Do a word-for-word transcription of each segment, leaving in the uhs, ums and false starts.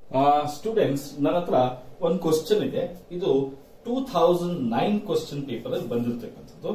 Students, ನನ್ನ ಹತ್ರ ಒಂದು ಕ್ವಶನ್ ಇದೆ. ಇದು two thousand nine question paper ಅಲ್ಲಿ ಬಂದಿರತಕ್ಕಂಥದ್ದು.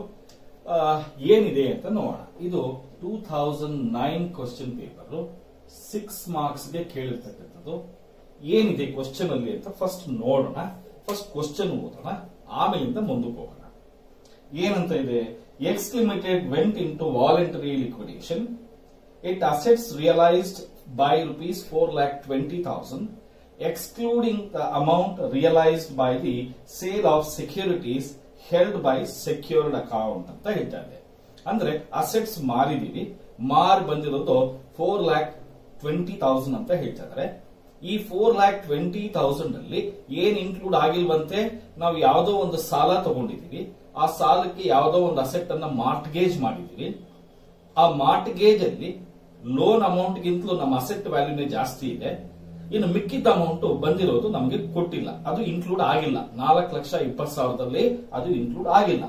ಏನಿದೆ ಅಂತ ನೋಡೋಣ. ಇದು two thousand nine question paper six marks ಗೆ ಕೇಳಿರ್ತಕ್ಕಂಥದ್ದು. ಏನಿದೆ ಕ್ವಶನ್ ಅಲ್ಲಿ ಅಂತ ಫಸ್ಟ್ ನೋಡೋಣ. ಫಸ್ಟ್ ಕ್ವಶನ್ ಓದೋಣ, ಆಮೇಲಿಂದ ಮುಂದಕ್ಕೆ ಹೋಗೋಣ. ಏನಂತ ಇದೆ? X limited went into voluntary liquidation. It assets realised by rupees four lakh twenty thousand, excluding the amount realized by the sale of securities held by secured account ಅಂತ ಹೇಳ್ತಾರೆ. ಅಂದ್ರೆ assets ಮಾರಿದೀವಿ, ಮಾರ್ ಬಂದಿರೋದು ಫೋರ್ ಲ್ಯಾಕ್ ಟ್ವೆಂಟಿ ತೌಸಂಡ್ ಅಂತ ಹೇಳ್ತಾರೆ. ಈ four lakh twenty thousand ಅಲ್ಲಿ ಏನ್ include ಆಗಿಲ್ವಂತೆ? ನಾವು ಯಾವುದೋ ಒಂದು ಸಾಲ ತಗೊಂಡಿದೀವಿ, ಆ ಸಾಲಕ್ಕೆ ಯಾವುದೋ ಒಂದು ಅಸೆಟ್ ಅನ್ನ ಮಾರ್ಟ್ಗೇಜ್ ಮಾಡಿದೀವಿ. ಆ ಮಾರ್ಟ್ಗೇಜ್ ಅಲ್ಲಿ ಲೋನ್ ಅಮೌಂಟ್ ಗಿಂತಲೂ ನಮ್ಮ ಅಸೆಟ್ ವ್ಯಾಲ್ಯೂನೇ ಜಾಸ್ತಿ ಇದೆ. ಇನ್ನು ಮಿಕ್ಕಿದ್ದ ಅಮೌಂಟ್ ಬಂದಿರೋದು ನಮಗೆ ಕೊಟ್ಟಿಲ್ಲ, ಅದು ಇನ್ಕ್ಲೂಡ್ ಆಗಿಲ್ಲ. ನಾಲ್ಕು ಲಕ್ಷ ಇಪ್ಪತ್ತು ಸಾವಿರದಲ್ಲಿ ಅದು ಇನ್ಕ್ಲೂಡ್ ಆಗಿಲ್ಲ.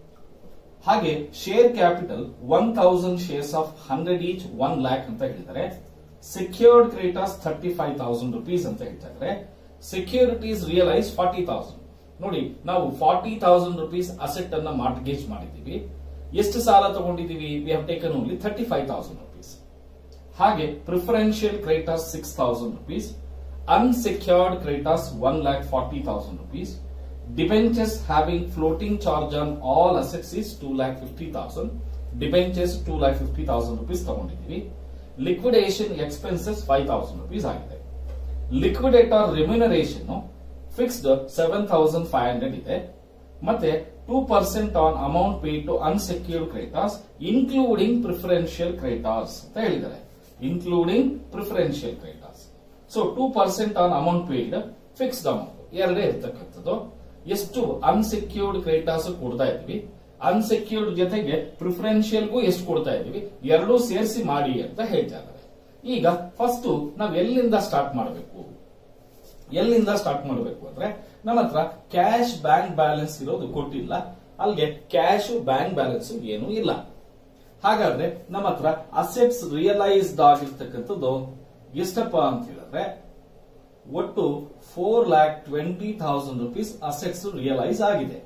ಹಾಗೆ share capital one thousand shares of hundred each one lakh ಅಂತ ಹೇಳಿದ್ದಾರೆ. Secured creditors thirty five thousand rupees ಅಂತ ಹೇಳ್ತಾರೆ. Securities realise forty thousand. ನೋಡಿ, ನಾವು ಫಾರ್ಟಿ ತೌಸಂಡ್ ರುಪೀಸ್ ಅಸೆಟ್ ಅನ್ನ ಮಾರ್ಟ್ಗೇಜ್ ಮಾಡಿದೀವಿ. ಎಷ್ಟು ಸಾಲ ತಗೊಂಡಿದೀವಿ? We have taken only thirty five thousand rupees. ಹಾಗೆ preferential creditors six thousand rupees, unsecured creditors one lakh forty thousand rupees, debentures having floating charge on all assets is two lakh fifty thousand. Debentures two lakh fifty thousand rupees ತಗೊಂಡಿದ್ದೀವಿ. Liquidation expenses five thousand rupees ಆಗಿದೆ. Liquidator remuneration fixed seven thousand five hundred ಇದೆ. ಮತ್ತೆ two percent on amount paid to unsecured creditors including preferential creditors ಅಂತ ಹೇಳಿದ್ದಾರೆ. Including preferential creditors. So two percent on amount paid, fixed amount ಎರಡೇ ಇರ್ತಕ್ಕಂಥದ್ದು. ಎಷ್ಟು unsecured creditors ಕೊಡ್ತಾ ಇದ್ವಿ, unsecured ಜೊತೆಗೆ ಪ್ರಿಫರೆನ್ಷಿಯಲ್ಗೂ ಎಷ್ಟು ಕೊಡ್ತಾ ಇದೀವಿ, ಎರಡೂ ಸೇರಿಸಿ ಮಾಡಿ ಅಂತ ಹೇಳ್ತಾ ಇದ್ದಾರೆ. ಈಗ ಫಸ್ಟ್ ನಾವ್ ಎಲ್ಲಿಂದ ಸ್ಟಾರ್ಟ್ ಮಾಡಬೇಕು? ಎಲ್ಲಿಂದ ಸ್ಟಾರ್ಟ್ ಮಾಡಬೇಕು ಅಂದ್ರೆ, ನಮ್ಮ ಹತ್ರ ಕ್ಯಾಶ್ ಬ್ಯಾಂಕ್ ಬ್ಯಾಲೆನ್ಸ್ ಇರೋದು ಕೊಟ್ಟಿಲ್ಲ, ಅಲ್ಲಿಗೆ ಕ್ಯಾಶ್ ಬ್ಯಾಂಕ್ ಬ್ಯಾಲೆನ್ಸ್ ಏನೂ ಇಲ್ಲ. ಹಾಗಾದ್ರೆ ನಮ್ಮ ಹತ್ರ ಅಸೆಟ್ಸ್ ರಿಯಲೈಸ್ಡ್ ಆಗಿರ್ತಕ್ಕಂಥದ್ದು ಎಷ್ಟಪ್ಪ ಅಂತ ಹೇಳಿದ್ರೆ, ಒಟ್ಟು four lakh twenty thousand rupees assets realise ಆಗಿದೆ.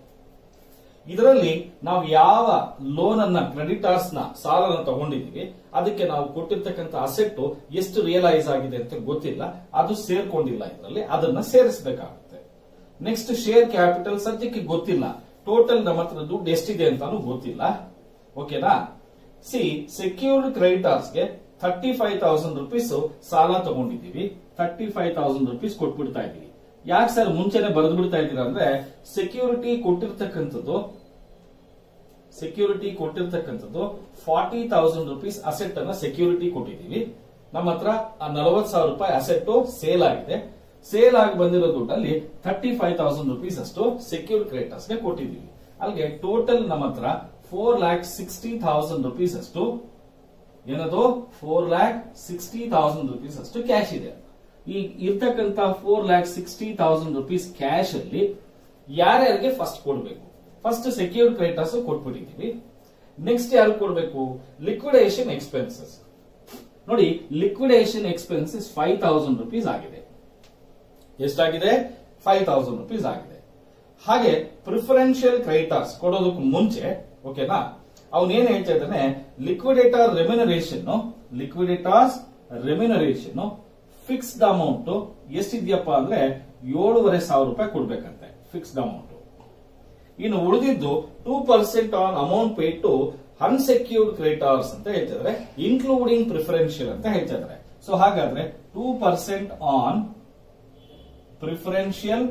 ಇದರಲ್ಲಿ ನಾವು ಯಾವ ಲೋನ್ ಅನ್ನ, ಕ್ರೆಡಿಟರ್ಸ್ ನ ಸಾಲನ ತಗೊಂಡಿದೀವಿ, ಅದಕ್ಕೆ ನಾವು ಕೊಟ್ಟಿರ್ತಕ್ಕಂಥ ಅಸೆಟ್ ಎಷ್ಟು ರಿಯಲೈಸ್ ಆಗಿದೆ ಅಂತ ಗೊತ್ತಿಲ್ಲ, ಅದು ಸೇರ್ಕೊಂಡಿಲ್ಲ. ಇದರಲ್ಲಿ ಅದನ್ನ ಸೇರಿಸಬೇಕಾಗುತ್ತೆ. ನೆಕ್ಸ್ಟ್ ಶೇರ್ ಕ್ಯಾಪಿಟಲ್ ಸದ್ಯಕ್ಕೆ ಗೊತ್ತಿಲ್ಲ, ಟೋಟಲ್ ನಮ್ಮ ಹತ್ರ ದುಡ್ಡು ಎಷ್ಟಿದೆ ಅಂತಾನು ಗೊತ್ತಿಲ್ಲ. ಓಕೆನಾ? ಸಿ ಸೆಕ್ಯೂರ್ಡ್ ಕ್ರೆಡಿಟರ್ಸ್ಗೆ ಥರ್ಟಿ ಫೈವ್ ತೌಸಂಡ್ ರುಪೀಸ್ ಸಾಲ ತಗೊಂಡಿದ್ದೀವಿ. ಥರ್ಟಿ ಫೈವ್ ತೌಸಂಡ್ ರುಪೀಸ್ ಕೊಟ್ಬಿಡ್ತಾ ಇದೀವಿ. ಯಾಕೆ ಸರ್ ಮುಂಚೆನೆ ಬರೆದು ಬಿಡ್ತಾ ಇದ್ದೀರಾ ಅಂದ್ರೆ, ಸೆಕ್ಯೂರಿಟಿ ಕೊಟ್ಟಿರ್ತಕ್ಕಂಥದ್ದು ಸೆಕ್ಯೂರಿಟಿ ಕೊಟ್ಟಿರ್ತಕ್ಕಂಥದ್ದು ಫಾರ್ಟಿ ತೌಸಂಡ್ ರುಪೀಸ್ ಅಸೆಟ್ ಅನ್ನ ಸೆಕ್ಯೂರಿಟಿ ಕೊಟ್ಟಿದ್ದೀವಿ. ನಮ್ಮ ಹತ್ರ ನಲವತ್ತು ಸಾವಿರ ರೂಪಾಯಿ ಅಸೆಟ್ ಸೇಲ್ ಆಗಿದೆ. ಸೇಲ್ ಆಗಿ ಬಂದಿರೋ ದುಡ್ಡಲ್ಲಿ ಥರ್ಟಿ ಫೈವ್ ತೌಸಂಡ್ ರುಪೀಸ್ ಅಷ್ಟು ಸೆಕ್ಯೂರ್ಡ್ ಕ್ರೆಡಿಟರ್ಸ್ ಗೆ ಕೊಟ್ಟಿದ್ದೀವಿ. ಅಲ್ಲಿಗೆ ಟೋಟಲ್ ನಮ್ಮ ಹತ್ರ four lakh sixty thousand rupees ಅಷ್ಟು ಏನದು four lakh sixty thousand rupees ಅಷ್ಟು ಕ್ಯಾಶ್ ಇದೆ. ಈ ಇರ್ತಕ್ಕಂಥ four lakh sixty thousand rupees cash ಅಲ್ಲಿ ಯಾರ್ಯಾರಿಗೆ ಫಸ್ಟ್ ಕೊಡಬೇಕು? ಫಸ್ಟ್ ಸೆಕ್ಯೂರ್ಡ್ ಕ್ರೆಡಿಟರ್ಸ್ ಕೊಟ್ಬಿಟ್ಟಿದ್ದೀವಿ. ನೆಕ್ಸ್ಟ್ ಯಾರು ಕೊಡಬೇಕು? Liquidation expenses. ನೋಡಿ, liquidation expenses five thousand rupees ಆಗಿದೆ. ಎಷ್ಟಾಗಿದೆ? ಫೈವ್ ತೌಸಂಡ್ ರುಪೀಸ್ ಆಗಿದೆ. ಹಾಗೆ ಪ್ರಿಫರೆನ್ಷಿಯಲ್ ಕ್ರೆಡಿಟರ್ಸ್ ಕೊಡೋದಕ್ಕೂ ಮುಂಚೆ, ಓಕೆನಾ, ಅವನೇನ್ ಹೇಳ್ತಾ ಇದ್ದಾನೆ, liquidator remuneration liquidator's remuneration fixed amount ಎಷ್ಟಿದ್ಯಪ್ಪ ಅಂದ್ರೆ ಏಳೂವರೆ ಸಾವಿರ ರೂಪಾಯಿ ಕೊಡ್ಬೇಕಂತೆ, ಫಿಕ್ಸ್ಡ್ ಅಮೌಂಟ್. ಇನ್ನು ಉಳಿದಿದ್ದು two percent on amount paid to unsecured creditors ಅಂತ ಹೇಳ್ತಿದ್ದಾರೆ, ಇನ್ಕ್ಲೂಡಿಂಗ್ ಪ್ರಿಫರೆನ್ಷಿಯಲ್ ಅಂತ ಹೇಳ್ತಾ ಇದ್ದಾರೆ. ಸೊ ಹಾಗಾದ್ರೆ two percent on preferential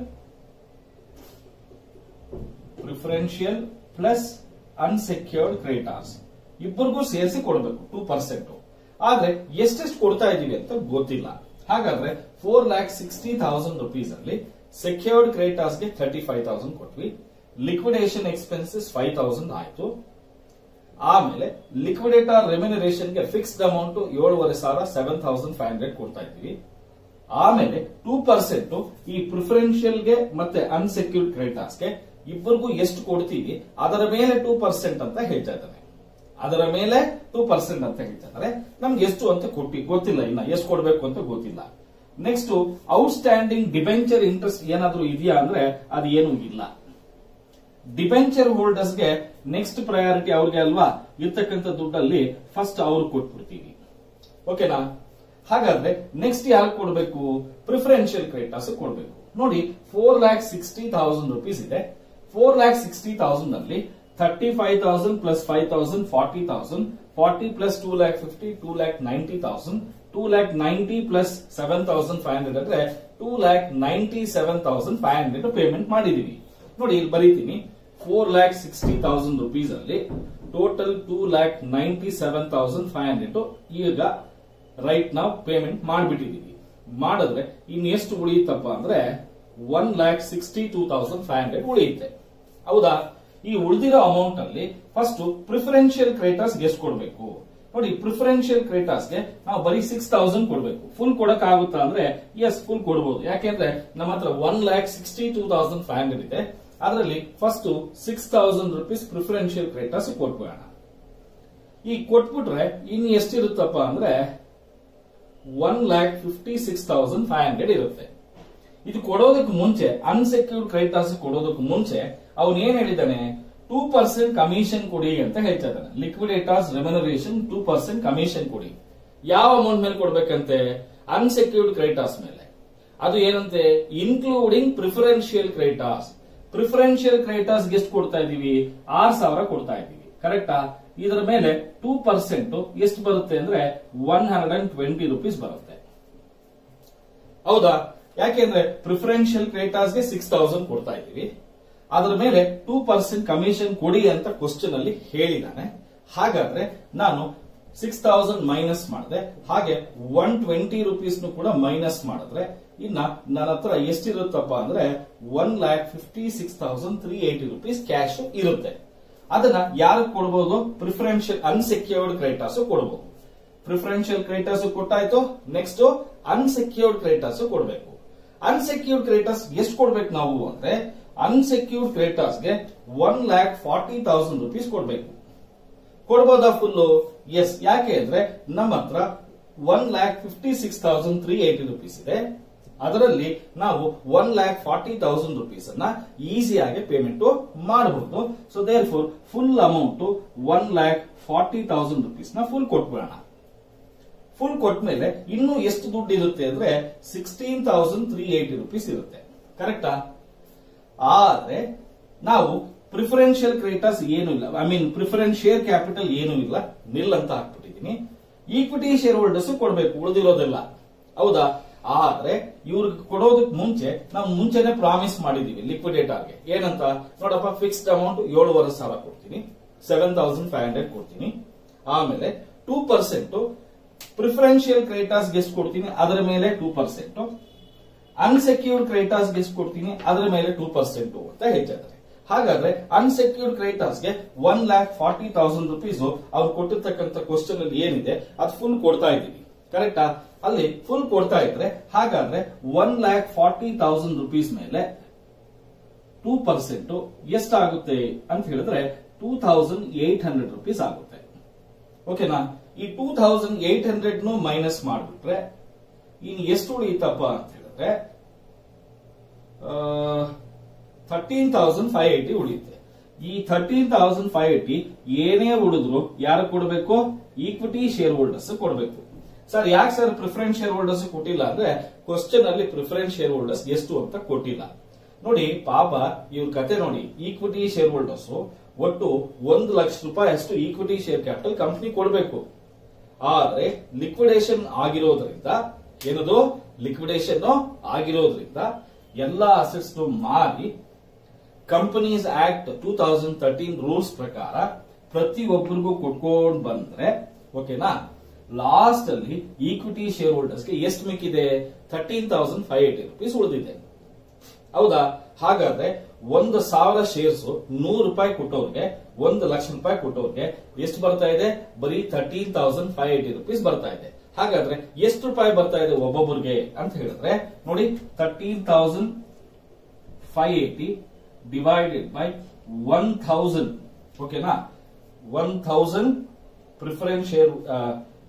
preferential plus unsecured creditors ಇಬ್ಬರಿಗೂ ಸೇರಿಸಿ ಕೊಡಬೇಕು ಟೂ ಪರ್ಸೆಂಟ್. ಆದ್ರೆ ಎಷ್ಟೆಷ್ಟು ಕೊಡ್ತಾ ಇದೀವಿ ಅಂತ ಗೊತ್ತಿಲ್ಲ. ಹಾಗಾದ್ರೆ four lakh sixty thousand rupees ಅಲ್ಲಿ ಸೆಕ್ಯೂರ್ಡ್ ಕ್ರೆಡಿಟರ್ಸ್ ಗೆ ಥರ್ಟಿ ಫೈವ್ ತೌಸಂಡ್ ಕೊಟ್ವಿ. ಲಿಕ್ವಿಡೇಷನ್ ಎಕ್ಸ್ಪೆನ್ಸಸ್ ಫೈವ್ ತೌಸಂಡ್ ಆಯ್ತು. ಆಮೇಲೆ ಲಿಕ್ವಿಡೇಟರ್ ರೆಮ್ಯುನರೇಷನ್ ಗೆ ಫಿಕ್ಸ್ಡ್ ಅಮೌಂಟ್ ಏಳುವರೆ ಸಾವಿರ ಸೆವೆನ್ ತೌಸಂಡ್ ಫೈವ್ ಹಂಡ್ರೆಡ್ ಕೊಡ್ತಾ ಇದ್ದೀವಿ. ಆಮೇಲೆ ಟೂ ಪರ್ಸೆಂಟ್ ಈ ಪ್ರಿಫರೆನ್ಷಿಯಲ್ ಗೆ ಮತ್ತೆ ಅನ್ಸೆಕ್ಯೂರ್ಡ್ ಕ್ರೆಡಿಟರ್ಸ್ ಗೆ ಇಬ್ಬರಿಗೂ ಎಷ್ಟು ಕೊಡ್ತೀವಿ ಅದರ ಮೇಲೆ ಟೂ ಪರ್ಸೆಂಟ್ ಅಂತ ಹೇಳ್ತಾ ಇದ್ದಾನೆ. ಅದರ ಮೇಲೆ ಟೂ ಪರ್ಸೆಂಟ್ ಅಂತ ಹೇಳ್ತಾ ಇದ್ದಾರೆ. ನಮ್ಗೆ ಎಷ್ಟು ಅಂತ ಕೊಟ್ಟಿ ಗೊತ್ತಿಲ್ಲ, ಇನ್ನ ಎಷ್ಟು ಕೊಡಬೇಕು ಅಂತ ಗೊತ್ತಿಲ್ಲ. Next outstanding debenture interest ಏನಾದ್ರೂ ಇದೆಯಾ ಅಂದ್ರೆ ಅದು ಏನೂ ಇಲ್ಲ. ಡಿಬೆಂಚರ್ ಹೋಲ್ಡರ್ಸ್ಗೆ ನೆಕ್ಸ್ಟ್ ಪ್ರಯಾರಿಟಿ ಅವ್ರಿಗೆ ಅಲ್ವಾ, ಇರ್ತಕ್ಕಂಥ ದುಡ್ಡಲ್ಲಿ ಫಸ್ಟ್ ಅವ್ರು ಕೊಟ್ಬಿಡ್ತೀವಿ. ಓಕೆನಾ? ಹಾಗಾದ್ರೆ ನೆಕ್ಸ್ಟ್ ಯಾರು ಕೊಡಬೇಕು? ಪ್ರಿಫರೆನ್ಷಿಯಲ್ ಕ್ರೆಡಿಟರ್ಸ್ ಕೊಡಬೇಕು. ನೋಡಿ, four lakh sixty thousand rupees ಇದೆ. ಫೋರ್ ಲ್ಯಾಕ್ ಸಿಕ್ಸ್ಟಿ ತೌಸಂಡ್ ಅಲ್ಲಿ thirty five thousand plus five thousand forty thousand, forty plus two lakh fifty, two lakh ninety thousand, two lakh ninety plus seven thousand five hundred ಅಂದ್ರೆ two lakh ninety seven thousand five hundred payment ಮಾಡಿದೀವಿ. ನೋಡಿ, ಇಲ್ಲಿ ಬರೀತೀನಿ, four lakh sixty thousand rupees ಅಲ್ಲಿ total two lakh ninety seven thousand five hundred ಈಗ right ನಾವು payment ಮಾಡಿಬಿಟ್ಟಿದೀವಿ. ಮಾಡಿದ್ರೆ ಇನ್ನು ಎಷ್ಟು ಉಳಿಯುತ್ತಪ್ಪ ಅಂದ್ರೆ one lakh sixty two thousand five hundred ಉಳಿಯುತ್ತೆ. ಹೌದಾ? ಈ ಉಳಿದಿರೋ ಅಮೌಂಟ್ ಅಲ್ಲಿ ಫಸ್ಟ್ ಪ್ರಿಫರೆನ್ಷಿಯಲ್ ಕ್ರೆಡಿಟರ್ಸ್ ಎಷ್ಟು ಕೊಡಬೇಕು? ನೋಡಿ, ಪ್ರಿಫರೆನ್ಷಿಯಲ್ ಕ್ರೆಡಿಟರ್ಸ್ ಗೆ ನಾವು ಬರೀ ಸಿಕ್ಸ್ ತೌಸಂಡ್ ಕೊಡಬೇಕು. ಫುಲ್ ಕೊಡಕ್ ಆಗುತ್ತಾ ಅಂದ್ರೆ ಎಸ್, ಫುಲ್ ಕೊಡಬಹುದು. ಯಾಕೆಂದ್ರೆ ನಮ್ಮ ಹತ್ರ one lakh sixty two thousand five hundred ಇದೆ. ಅದರಲ್ಲಿ first six thousand rupees preferential creditors ಕೊಟ್ಬಿಡೋಣ. ಈ ಕೊಟ್ಬಿಟ್ರೆ ಇನ್ನು ಎಷ್ಟಿರುತ್ತಪ್ಪ ಅಂದ್ರೆ one lakh fifty six thousand five hundred ಇರುತ್ತೆ. ಇದು ಕೊಡೋದಕ್ಕೆ ಮುಂಚೆ, ಅನ್ಸೆಕ್ಯೂರ್ಡ್ ಕ್ರೆಡಿಟರ್ಸ್ ಕೊಡೋದಕ್ಕೆ ಮುಂಚೆ ಅವನು ಏನ್ ಹೇಳಿದಾನೆ? ಟೂ ಪರ್ಸೆಂಟ್ ಕಮಿಷನ್ ಕೊಡಿ ಅಂತ ಹೇಳ್ತಾ ಇದ್ದಾನೆ. Liquidator's remuneration two percent commission ಕೊಡಿ. ಯಾವ ಅಮೌಂಟ್ ಮೇಲೆ ಕೊಡ್ಬೇಕಂತೆ? ಅನ್ಸೆಕ್ಯೂರ್ಡ್ ಕ್ರೆಡಿಟರ್ಸ್ ಮೇಲೆ. ಅದು ಏನಂತೆ? Including preferential creditors. Preferential creditors ಎಷ್ಟು ಕೊಡ್ತಾ ಇದೀವಿ? ಆರ್ ಸಾವಿರ ಕೊಡ್ತಾ ಇದೀವಿ. ಕರೆಕ್ಟಾ? ಇದರ ಮೇಲೆ ಟೂ ಪರ್ಸೆಂಟ್ ಎಷ್ಟು ಬರುತ್ತೆ ಅಂದ್ರೆ one hundred and twenty rupees ಬರುತ್ತೆ. ಹೌದಾ? ಯಾಕೆಂದ್ರೆ ಪ್ರಿಫರೆನ್ಷಿಯಲ್ ಕ್ರೆಡಿಟರ್ಸ್ ಗೆ ಸಿಕ್ಸ್ ತೌಸಂಡ್ ಕೊಡ್ತಾ ಇದೀವಿ. ಅದರ ಮೇಲೆ ಟೂ ಪರ್ಸೆಂಟ್ ಕಮಿಷನ್ ಕೊಡಿ ಅಂತ ಕ್ವಶನ್ ಅಲ್ಲಿ ಹೇಳಿದಾನೆ. ಹಾಗಾದ್ರೆ ನಾನು ಸಿಕ್ಸ್ ತೌಸಂಡ್ ಮೈನಸ್ ಮಾಡಿದೆ, ಹಾಗೆ ಒನ್ ಟ್ವೆಂಟಿ ರುಪೀಸ್ ಕೂಡ ಮೈನಸ್ ಮಾಡಿದ್ರೆ ಇನ್ನ ನನ್ನ ಹತ್ರ ಎಷ್ಟಿರುತ್ತಪ್ಪ ಅಂದ್ರೆ one lakh fifty six thousand three eighty rupees cash ಇರುತ್ತೆ. ಅದನ್ನ ಯಾರು ಕೊಡಬಹುದು? ಪ್ರಿಫರೆನ್ಷಿಯಲ್ ಅನ್ಸೆಕ್ಯೂರ್ಡ್ ಕ್ರೆಡಿಟರ್ಸ್ ಕೊಡಬಹುದು. ಪ್ರಿಫರೆನ್ಷಿಯಲ್ ಕ್ರೆಡಿಟರ್ಸ್ ಕೊಟ್ಟಾಯ್ತು. ನೆಕ್ಸ್ಟ್ ಅನ್ಸೆಕ್ಯೂರ್ಡ್ ಕ್ರೆಡಿಟರ್ಸ್ ಕೊಡಬೇಕು. ಅನ್ಸೆಕ್ಯೂರ್ಡ್ ಕ್ರೆಡಿಟರ್ಸ್ ಎಷ್ಟು ಕೊಡ್ಬೇಕು ನಾವು ಅಂದ್ರೆ ಅನ್ಸೆಕ್ಯೂರ್ಡ್ ಕ್ರೆಡಿಟರ್ಸ್ ಗೆ one lakh forty thousand rupees ಕೊಡ್ಬೇಕು. ಕೊಡ್ಬೋದಾ ಫುಲ್ಲು? ಎಸ್. ಯಾಕೆ ಅಂದ್ರೆ ನಮ್ಮ ಹತ್ರ one lakh fifty six thousand three eighty rupees ಇದೆ. ಅದರಲ್ಲಿ ನಾವು one lakh forty thousand rupees ಅನ್ನ ಈಸಿಯಾಗಿ ಪೇಮೆಂಟ್ ಮಾಡಬಹುದು. So therefore full amount one lakh forty thousand rupees ನ ಫುಲ್ ಕೊಟ್ಬಿಡೋಣ. ಫುಲ್ ಕೊಟ್ಮೇಲೆ ಇನ್ನು ಎಷ್ಟು ದುಡ್ಡು ಇರುತ್ತೆ ಅಂದ್ರೆ sixteen thousand three eighty rupees ಇರುತ್ತೆ. ಕರೆಕ್ಟಾ? ಆದ್ರೆ ನಾವು ಪ್ರಿಫರೆನ್ಷಿಯಲ್ ಕ್ರೆಡಿಟರ್ಸ್ ಏನು ಇಲ್ಲ, I mean preference share capital ಏನು ಇಲ್ಲ, ನಿಲ್ ಅಂತ ಹಾಕ್ಬಿಟ್ಟಿದೀನಿ. ಈಕ್ವಿಟಿ ಶೇರ್ ಹೋಲ್ಡರ್ಸ್ ಕೊಡಬೇಕು, ಉಳಿದಿರೋದೆಲ್ಲ. ಹೌದಾ? ಆದ್ರೆ ಇವ್ರಿಗೆ ಕೊಡೋದಕ್ಕೆ ಮುಂಚೆ ನಾವು ಮುಂಚೆನೆ ಪ್ರಾಮಿಸ್ ಮಾಡಿದೀವಿ ಲಿಕ್ವಿಡೇಟರ್ಗೆ. ಏನಂತ? ನೋಡಪ್ಪ, ಫಿಕ್ಸ್ಡ್ ಅಮೌಂಟ್ ಏಳುವರೆ ಸಾವಿರ ಕೊಡ್ತೀನಿ, ಸೆವೆನ್ ತೌಸಂಡ್ ಫೈವ್ ಹಂಡ್ರೆಡ್ ಕೊಡ್ತೀನಿ. ಆಮೇಲೆ ಟೂ ಪರ್ಸೆಂಟ್ ಪ್ರಿಫರೆನ್ಷಿಯಲ್ ಕ್ರೆಡಿಟರ್ಸ್ ಎಷ್ಟು ಕೊಡ್ತೀನಿ, ಅದರ ಮೇಲೆ ಟೂ ಪರ್ಸೆಂಟ್, ಅನ್ಸೆಕ್ಯೂರ್ಡ್ ಕ್ರೆಡಿಟರ್ಸ್ ಎಷ್ಟು ಕೊಡ್ತೀನಿ, ಅದರ ಮೇಲೆ ಟೂ ಪರ್ಸೆಂಟ್ ಅಂತ ಹೇಳ್ತಾರೆ. ಹಾಗಾದ್ರೆ ಅನ್ಸೆಕ್ಯೂರ್ಡ್ ಕ್ರೆಡಿಟರ್ಸ್ ಗೆ one lakh forty thousand rupees ಅವ್ರು ಕೊಟ್ಟಿರ್ತಕ್ಕಂಥ ಕ್ವಶನ್ ಅಲ್ಲಿ ಏನಿದೆ ಅದು ಫುಲ್ ಕೊಡ್ತಾ ಇದ್ದೀವಿ. ಕರೆಕ್ಟಾ? ಅಲ್ಲಿ ಫುಲ್ ಕೊಡ್ತಾ ಇದ್ರೆ ಹಾಗಾದ್ರೆ one lakh forty thousand rupees ಮೇಲೆ ಟೂ ಪರ್ಸೆಂಟ್ ಎಷ್ಟಾಗುತ್ತೆ ಅಂತ ಹೇಳಿದ್ರೆ two thousand eight hundred rupees ಆಗುತ್ತೆ. ಓಕೆನಾ? ಈ ಟೂ ಥೌಸಂಡ್ ಏಟ್ ಹಂಡ್ರೆಡ್ ನು ಮೈನಸ್ ಮಾಡಿಬಿಟ್ರೆ ಇನ್ನು ಎಷ್ಟು ಉಳಿಯುತ್ತಪ್ಪ ಅಂತ ಹೇಳಿದ್ರೆ ಥರ್ಟೀನ್ ತೌಸಂಡ್ ಫೈವ್ ಏಟಿ ಉಳಿಯುತ್ತೆ. ಈ ಥರ್ಟೀನ್ ತೌಸಂಡ್ ಫೈವ್ ಏಟಿ ಏನೇ ಉಳಿದ್ರು ಯಾರು ಕೊಡಬೇಕು? ಈಕ್ವಿಟಿ ಶೇರ್ ಹೋಲ್ಡರ್ಸ್ ಕೊಡಬೇಕು. ಸರ್, ಯಾಕೆ ಸರ್ ಪ್ರಿಫರೆನ್ಸ್ ಶೇರ್ ಹೋಲ್ಡರ್ಸ್ ಕೊಟ್ಟಿಲ್ಲ ಅಂದ್ರೆ ಕ್ವಶನ್ ಅಲ್ಲಿ ಪ್ರಿಫರೆನ್ಸ್ ಶೇರ್ ಹೋಲ್ಡರ್ಸ್ ಎಷ್ಟು ಅಂತ ಕೊಟ್ಟಿಲ್ಲ. ನೋಡಿ ಪಾಪ ಇವ್ರ ಕತೆ ನೋಡಿ. ಈಕ್ವಿಟಿ ಶೇರ್ ಹೋಲ್ಡರ್ಸ್ ಒಟ್ಟು ಒಂದು ಲಕ್ಷ ರೂಪಾಯಿ ಅಷ್ಟು ಈಕ್ವಿಟಿ ಶೇರ್ ಕ್ಯಾಪಿಟಲ್ ಕಂಪನಿ ಕೊಡಬೇಕು. ಆದ್ರೆ ಲಿಕ್ವಿಡೇಷನ್ ಆಗಿರೋದ್ರಿಂದ, ಏನದು ಲಿಕ್ವಿಡೇಷನ್ ಆಗಿರೋದ್ರಿಂದ ಎಲ್ಲಾ ಅಸೆಟ್ಸ್ ಮಾರಿ Companies Act two thousand thirteen rules ಪ್ರಕಾರ ಪ್ರತಿಯೊಬ್ಬರಿಗೂ ಕೊಟ್ಕೊಂಡು ಬಂದ್ರೆ, ಓಕೆನಾ, ಲಾಸ್ಟ್ ಅಲ್ಲಿ ಈಕ್ವಿಟಿ ಶೇರ್ ಹೋಲ್ಡರ್ಸ್ ಗೆ ಎಷ್ಟು ಮಿಕ್ಕಿದೆ? Thirteen thousand five eighty rupees ಉಳಿದಿದೆ. ಹೌದಾ? ಹಾಗಾದ್ರೆ ಒಂದು ಸಾವಿರ ಶೇರ್ಸ್ ನೂರು ರೂಪಾಯಿ ಕೊಟ್ಟವ್ರಿಗೆ, ಒಂದು ಲಕ್ಷ ರೂಪಾಯಿ ಕೊಟ್ಟವ್ರಿಗೆ ಎಷ್ಟು ಬರ್ತಾ ಇದೆ? ಬರೀ thirteen thousand five eighty rupees ಬರ್ತಾ ಇದೆ. ಹಾಗಾದ್ರೆ ಎಷ್ಟು ರೂಪಾಯಿ ಬರ್ತಾ ಇದೆ ಒಬ್ಬೊಬ್ಬರಿಗೆ ಅಂತ ಹೇಳಿದ್ರೆ ನೋಡಿ, thirteen thousand five eighty divided by one thousand. ಓಕೆನಾ? One thousand preference share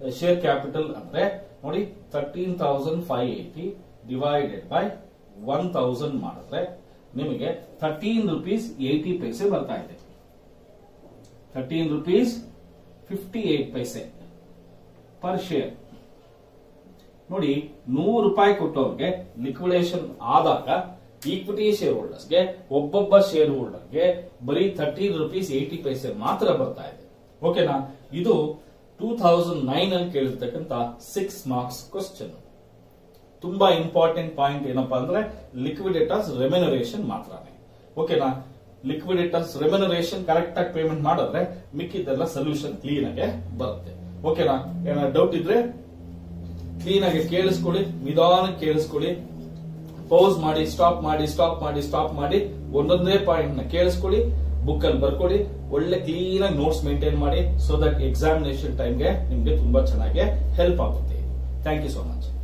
share capital ಅಂದ್ರೆ ನೋಡಿ thirteen thousand five eighty divided by one thousand ಮಾಡಿದ್ರೆ ನಿಮಗೆ ಥರ್ಟೀನ್ ರುಪೀಸ್ ಏಟಿ ಪೈಸೆ ಬರ್ತಾ ಇದೆ. Thirteen rupees fifty eight paise per share. ನೋಡಿ ನೂರು ರೂಪಾಯಿ ಕೊಟ್ಟವ್ರಿಗೆ ಲಿಕ್ವಿಡೇಷನ್ ಆದಾಗ ಈಕ್ವಿಟಿ ಶೇರ್ ಹೋಲ್ಡರ್ಸ್ಗೆ ಒಬ್ಬೊಬ್ಬ ಶೇರ್ ಹೋಲ್ಡರ್ಗೆ ಬರೀ ಥರ್ಟೀನ್ ರುಪೀಸ್ ಏಟಿ ಪೈಸೆ ಮಾತ್ರ ಬರ್ತಾ ಇದೆ. ಓಕೆನಾ? ಇದು ಟೂ ತೌಸಂಡ್ ನೈನ್ ಅಲ್ಲಿ ಕೇಳಿರ್ತಕ್ಕಂತ ಸಿಕ್ಸ್ ಮಾರ್ಕ್ಸ್ ಕ್ವಶನ್. ತುಂಬಾ ಇಂಪಾರ್ಟೆಂಟ್ ಪಾಯಿಂಟ್ ಏನಪ್ಪಾ ಅಂದ್ರೆ ಲಿಕ್ವಿಡೇಟರ್ಸ್ ರೆಮ್ಯುನರೇಷನ್ ಮಾತ್ರನೇ. ಓಕೆನಾ? ಲಿಕ್ವಿಡೇಟರ್ಸ್ ರೆಮ್ಯುನರೇಷನ್ ಕರೆಕ್ಟ್ ಆಗಿ ಪೇಮೆಂಟ್ ಮಾಡಿದ್ರೆ ಮಿಕ್ಕಿದ್ದೆಲ್ಲ ಸೊಲ್ಯೂಷನ್ ಕ್ಲೀನ್ ಆಗಿ ಬರುತ್ತೆ. ಓಕೆನಾ? ಏನಾದ್ರು ಡೌಟ್ ಇದ್ರೆ ಕ್ಲೀನ್ ಆಗಿ ಕೇಳಿಸ್ಕೊಳ್ಳಿ, ನಿಧಾನಕ್ಕೆ ಕೇಳಿಸ್ಕೊಳ್ಳಿ, ಪೌಸ್ ಮಾಡಿ, ಸ್ಟಾಪ್ ಮಾಡಿ, ಸ್ಟಾಪ್ ಮಾಡಿ, ಸ್ಟಾಪ್ ಮಾಡಿ, ಒಂದೊಂದೇ ಪಾಯಿಂಟ್ ನ ಕೇಳಿಸ್ಕೊಳ್ಳಿ, ಬುಕ್ ಅಲ್ಲಿ ಬರ್ಕೊಳ್ಳಿ, ಒಳ್ಳೆ ಕ್ಲೀನ್ ಆಗಿ ನೋಟ್ಸ್ ಮೇಂಟೈನ್ ಮಾಡಿ, ಸೊ ದಟ್ ಎಕ್ಸಾಮಿನೇಷನ್ ಟೈಮ್ಗೆ ನಿಮ್ಗೆ ತುಂಬಾ ಚೆನ್ನಾಗಿ ಹೆಲ್ಪ್ ಆಗುತ್ತೆ. Thank you so much.